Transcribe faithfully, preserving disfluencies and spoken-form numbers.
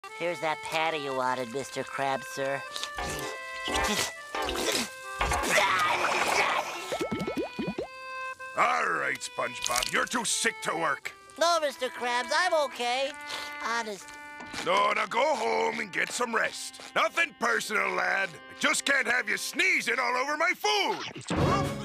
Here's that patty you wanted, Mister Krabs, sir. All right, SpongeBob, you're too sick to work. No, Mister Krabs, I'm okay. Honest. No, now go home and get some rest. Nothing personal, lad. I just can't have you sneezing all over my food.